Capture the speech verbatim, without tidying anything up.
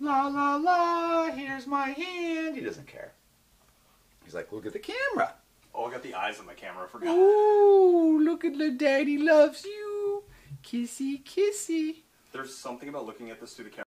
La la la, here's my hand. He doesn't care. He's like, look at the camera. Oh, I got the eyes on the camera, I forgot. Ooh, look at the daddy loves you. Kissy, kissy. There's something about looking at this through the camera.